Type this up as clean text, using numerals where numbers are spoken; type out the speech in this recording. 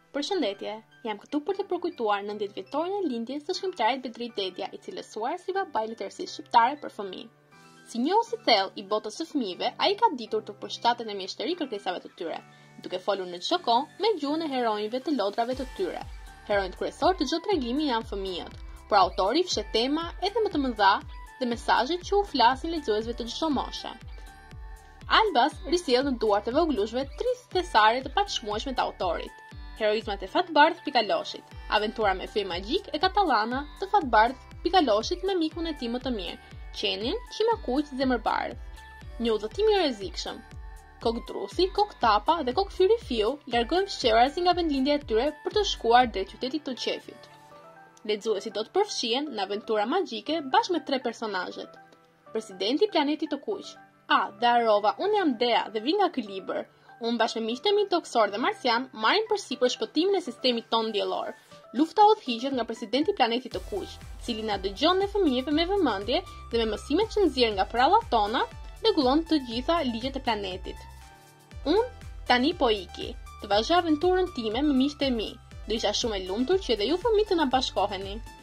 Përshëndetje, jam këtu për të përkujtuar 90 vjetorin e lindjes së shkrimtarit Bedri Dedja, I cilësuar si babai I letërsisë shqiptare për fëmijë. Si njohës I thellë I botës së fëmijëve, ai ka ditur të përshtatet në mjeshtri kërkesave të tyre, duke folur në çdo kohë me gjuhën e heronjve të lodrave të tyre. Heronjt kryesor të çdo tregimi janë fëmijët, por autori fshet tema edhe më të mëdha dhe mesazhet që u flasin lexuesve të çdo moshe. Albas risjell në duart e voglushve 3 thesare të pachshmueshme të autorit. Heroizmat e Fatbardh Pikaloshit, aventura me fej magjik e katalana të Fatbardh Pikaloshit me mikun e tij më të mirë, Qenin, Qimakuq Zemërbardh. Një udhëtim I rrezikshëm. Kokdrusi, Koktapa dhe Kokfyri Fiu largojnë fshehurazi nga vendlindja e tyre për të shkuar drejt qytetit të qefit. Lexuesit do të përfshihen në aventura magjike bashkë me 3 personazhet. Presidenti I planetit të kuq. Dhe harrova, unë jam Dea dhe vi nga ky libër. Unë bashkë me miqtë e mi toksor dhe marsian marrin përsipër shpëtimin e sistemit ton diellor. Lufta udhëhiqet nga presidenti I planetit të kuq, I cili na dëgjon ne fëmijëve me vëmendje dhe me mësimet që nxjerr nga prallat tona, rregullon të gjitha ligjet e planetit. Unë tani po iki, të vazhdoj aventurën time me miqtë e mi. Do isha shumë e lumtur që edhe ju fëmijë të na bashkoheni.